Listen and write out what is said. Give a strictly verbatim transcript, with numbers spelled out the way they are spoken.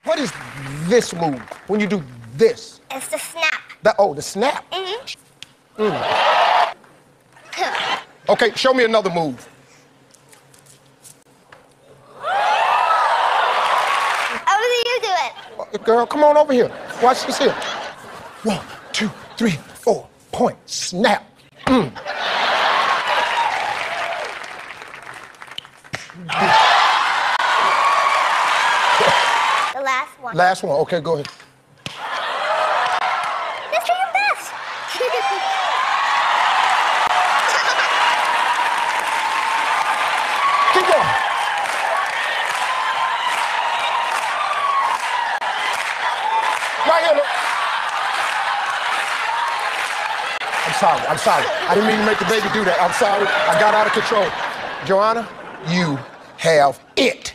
What is this move when you do this? It's the snap. The, oh, the snap. Mm-hmm. Mm. Okay, show me another move. How do you do it? Uh, girl, come on over here. Watch this here. One, two, three, four. Point. Snap. Mm. The last one. Last one. Okay, go ahead. Let's try your best. Keep going. Right here. Look. I'm sorry. I'm sorry. I didn't mean to make the baby do that. I'm sorry. I got out of control. Johanna, you have it.